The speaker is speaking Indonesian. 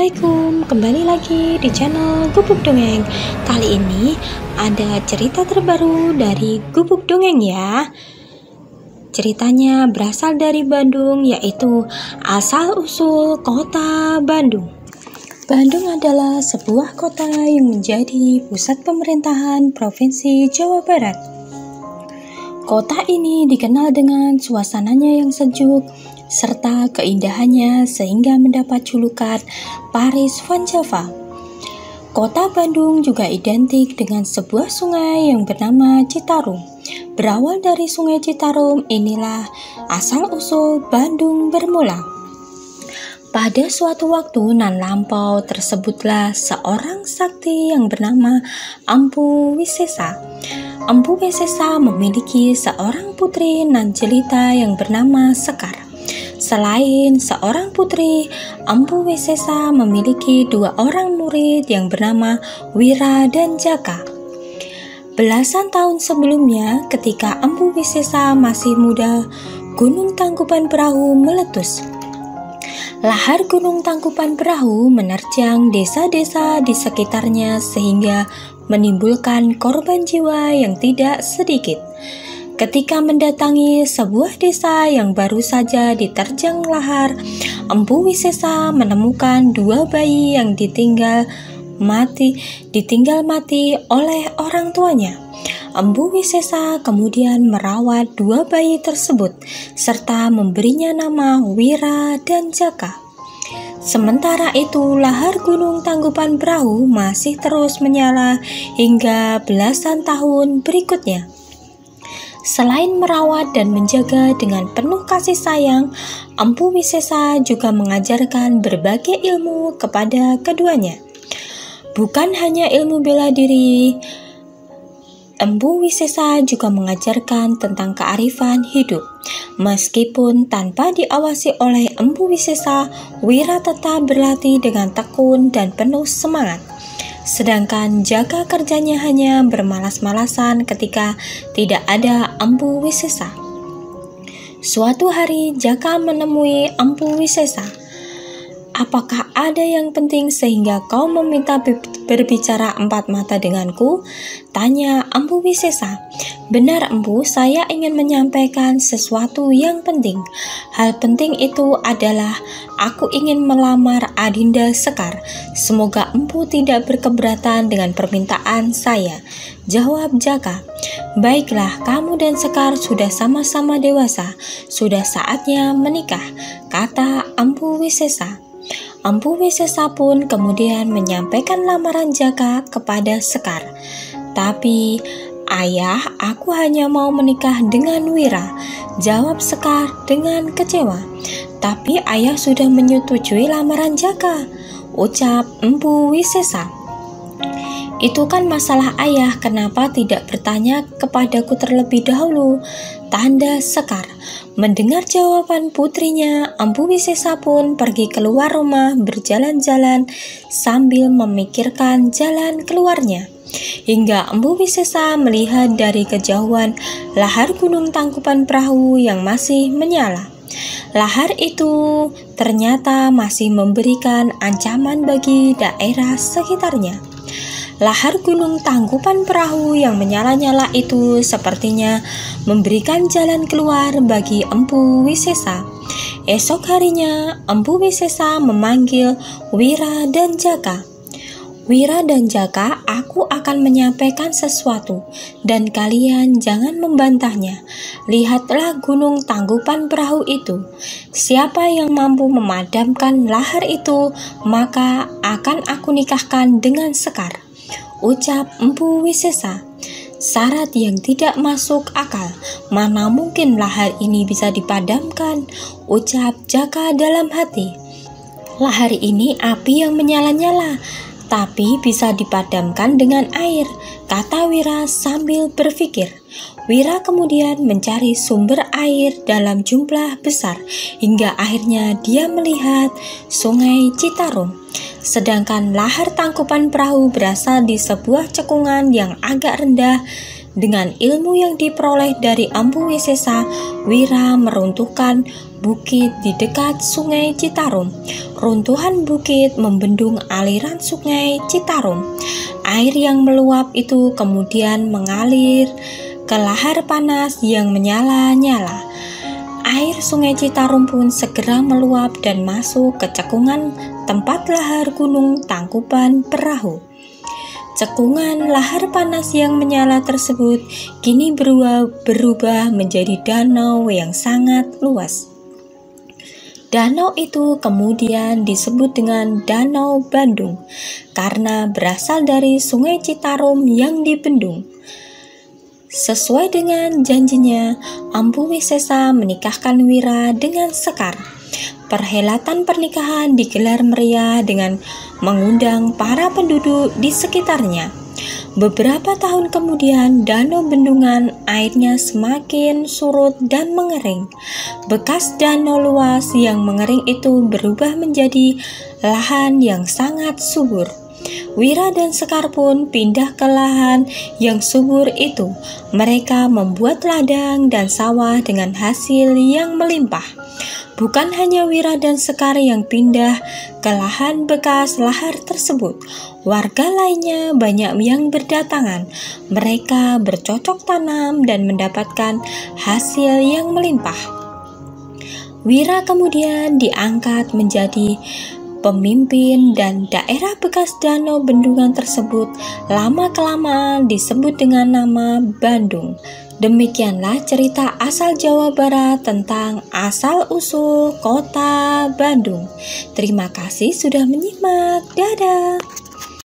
Assalamualaikum, kembali lagi di channel Gubuk Dongeng. Kali ini ada cerita terbaru dari Gubuk Dongeng ya. Ceritanya berasal dari Bandung, yaitu asal-usul kota Bandung. Bandung adalah sebuah kota yang menjadi pusat pemerintahan Provinsi Jawa Barat. Kota ini dikenal dengan suasananya yang sejuk serta keindahannya sehingga mendapat julukan Paris Van Java. Kota Bandung juga identik dengan sebuah sungai yang bernama Citarum. Berawal dari sungai Citarum, inilah asal-usul Bandung bermula. Pada suatu waktu nan lampau tersebutlah seorang sakti yang bernama Empu Wisesa. Empu Wisesa memiliki seorang putri nan jelita yang bernama Sekar. Selain seorang putri, Empu Wisesa memiliki dua orang murid yang bernama Wira dan Jaka. Belasan tahun sebelumnya, ketika Empu Wisesa masih muda, Gunung Tangkuban Perahu meletus. Lahar Gunung Tangkuban Perahu menerjang desa-desa di sekitarnya sehingga menimbulkan korban jiwa yang tidak sedikit. Ketika mendatangi sebuah desa yang baru saja diterjang lahar, Empu Wisesa menemukan dua bayi yang ditinggal mati oleh orang tuanya. Empu Wisesa kemudian merawat dua bayi tersebut serta memberinya nama Wira dan Jaka. Sementara itu, lahar Gunung Tangkuban Perahu masih terus menyala hingga belasan tahun berikutnya. Selain merawat dan menjaga dengan penuh kasih sayang, Empu Wisesa juga mengajarkan berbagai ilmu kepada keduanya. Bukan hanya ilmu bela diri, Empu Wisesa juga mengajarkan tentang kearifan hidup. Meskipun tanpa diawasi oleh Empu Wisesa, Wira tetap berlatih dengan tekun dan penuh semangat. Sedangkan Jaka kerjanya hanya bermalas-malasan ketika tidak ada Empu Wisesa. Suatu hari Jaka menemui Empu Wisesa. "Apakah ada yang penting sehingga kau meminta berbicara empat mata denganku?" tanya Empu Wisesa. "Benar Empu, saya ingin menyampaikan sesuatu yang penting. Hal penting itu adalah aku ingin melamar Adinda Sekar. Semoga Empu tidak berkeberatan dengan permintaan saya," jawab Jaka. "Baiklah, kamu dan Sekar sudah sama-sama dewasa. Sudah saatnya menikah," kata Empu Wisesa. Empu Wisesa pun kemudian menyampaikan lamaran Jaka kepada Sekar. "Tapi, ayah, aku hanya mau menikah dengan Wira," jawab Sekar dengan kecewa. "Tapi ayah sudah menyetujui lamaran Jaka," ucap Empu Wisesa. "Itu kan masalah ayah, kenapa tidak bertanya kepadaku terlebih dahulu?" tanda Sekar. Mendengar jawaban putrinya, Empu Wisesa pun pergi keluar rumah berjalan-jalan sambil memikirkan jalan keluarnya. Hingga Empu Wisesa melihat dari kejauhan lahar Gunung Tangkuban Perahu yang masih menyala. Lahar itu ternyata masih memberikan ancaman bagi daerah sekitarnya. Lahar Gunung Tangkuban Perahu yang menyala-nyala itu sepertinya memberikan jalan keluar bagi Empu Wisesa. Esok harinya, Empu Wisesa memanggil Wira dan Jaka. "Wira dan Jaka, aku akan menyampaikan sesuatu dan kalian jangan membantahnya. Lihatlah Gunung Tangkuban Perahu itu. Siapa yang mampu memadamkan lahar itu, maka akan aku nikahkan dengan Sekar," ucap Empu Wisesa. "Syarat yang tidak masuk akal, mana mungkin lahar ini bisa dipadamkan," ucap Jaka dalam hati. "Lahar ini api yang menyala-nyala, tapi bisa dipadamkan dengan air," kata Wira sambil berpikir. Wira kemudian mencari sumber air dalam jumlah besar hingga akhirnya dia melihat sungai Citarum. Sedangkan lahar Tangkuban Perahu berasal di sebuah cekungan yang agak rendah Dengan ilmu yang diperoleh dari Empu Wisesa, Wira meruntuhkan bukit di dekat Sungai Citarum. Runtuhan bukit membendung aliran Sungai Citarum. Air yang meluap itu kemudian mengalir ke lahar panas yang menyala-nyala. Air Sungai Citarum pun segera meluap dan masuk ke cekungan tempat lahar Gunung Tangkuban Perahu. Cekungan lahar panas yang menyala tersebut kini berubah menjadi danau yang sangat luas. Danau itu kemudian disebut dengan Danau Bandung karena berasal dari Sungai Citarum yang dibendung. Sesuai dengan janjinya, Empu Wisesa menikahkan Wira dengan Sekar. Perhelatan pernikahan digelar meriah dengan mengundang para penduduk di sekitarnya. Beberapa tahun kemudian, danau bendungan airnya semakin surut dan mengering. Bekas danau luas yang mengering itu berubah menjadi lahan yang sangat subur. Wira dan Sekar pun pindah ke lahan yang subur itu. Mereka membuat ladang dan sawah dengan hasil yang melimpah. Bukan hanya Wira dan Sekar yang pindah ke lahan bekas lahar tersebut, warga lainnya banyak yang berdatangan. Mereka bercocok tanam dan mendapatkan hasil yang melimpah. Wira kemudian diangkat menjadi pemimpin dan daerah bekas danau bendungan tersebut lama-kelamaan disebut dengan nama Bandung. Demikianlah cerita asal Jawa Barat tentang asal-usul kota Bandung. Terima kasih sudah menyimak. Dadah.